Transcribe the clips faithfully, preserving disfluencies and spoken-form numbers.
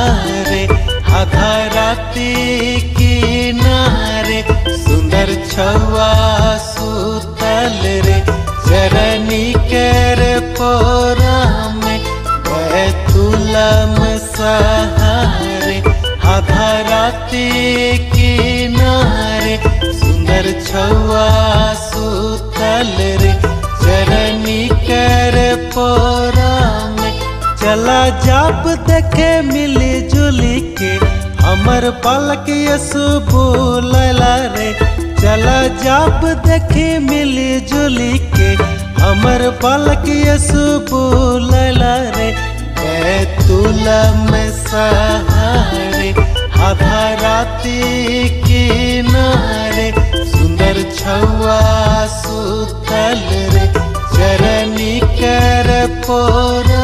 सहारे आधा राती किनारे सुंदर छवा सुतल रे चरनी कर पोरा में बैतुलम सहारे आधा राती किनारे सुंदर छवा सुतल रे चरनी कर पोरा में चला जाप देखे मिली जुली के हमर बालक यसु बोलला रे चला जाप देखे मिली जुली के हमर बालक यसु बोलला रे बैतुलम सहारे आधा राती किनारे सुंदर छवा सुतल रे चरनी कर पोरा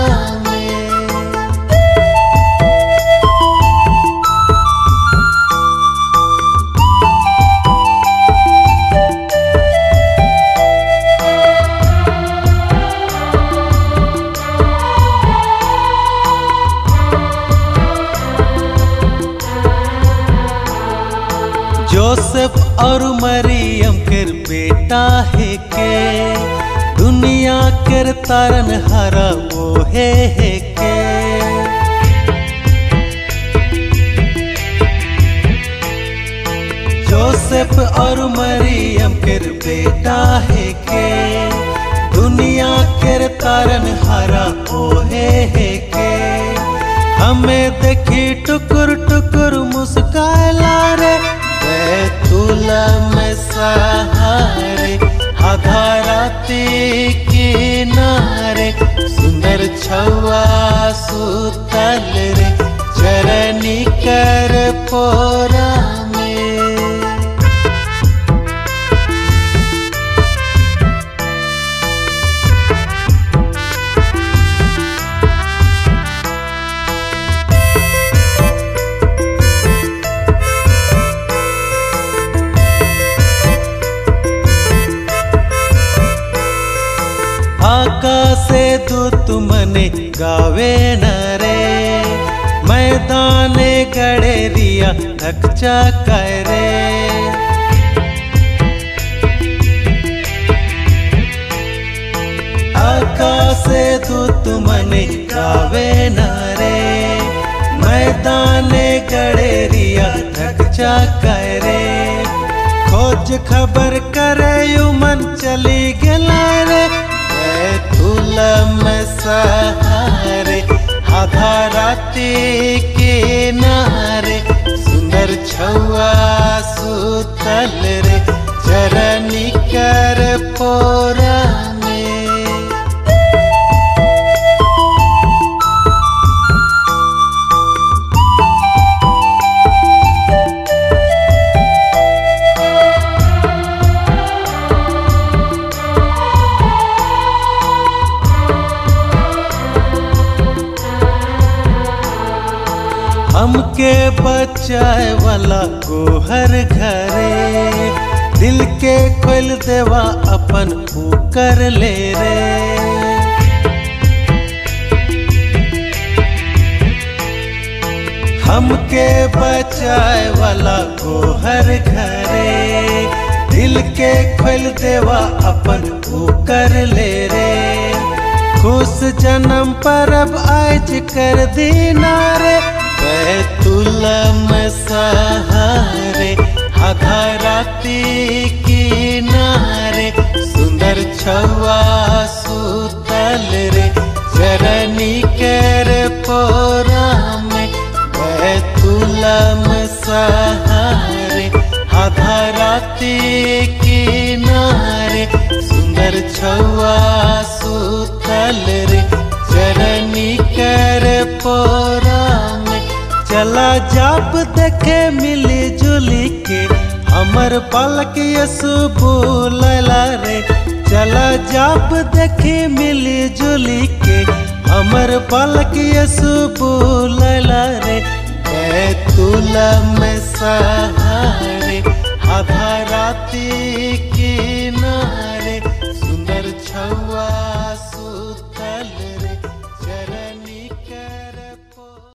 जोसेफ और मरियम कर बेटा है के दुनिया कर तारन हारा वो है, है के जोसेफ और मरियम कर बेटा है के दुनिया कर तारन हारा वो है, है के हमें देखी टुकुर टुकुर मुस्काला रे बैतुलम सहारे आधा राती किनारे सुंदर छवा सुतल रे चरनी कर पोरा में आकाशे दूत मने गावे न रे मैदाने गड़ेरिया रक्षा करे आकाशे दूत मने गावे न रे मैदाने गड़ेरिया रक्षा करे खोज खबर करे युमन चली गला रे बैतुलम सहारे आधा राती किनारे सुंदर छवा सुतल रे चरनी कर पोरा में हमके बचाए वाला को हर घरे दिल के खोल देवा अपन कर ले रे हमके बचाए वाला को हर घरे दिल के खोल देवा अपन कर ले रे खुश जन्म परब आज कर दीना रे बैतुलम सहारे आधा राती किनारे सुंदर छवा सुतल रे चरनी कर पोरा में बैतुलम सहारे आधा राती किनारे सुंदर छवा सुतल रे चरनी कर पोरा चला जाप देखे मिली जुली के हमर बालक यसु बोलला रे चला जाप देखे मिली जुली के हमर बालक यसु बोलला रे बैतुलम सहारे आधा राती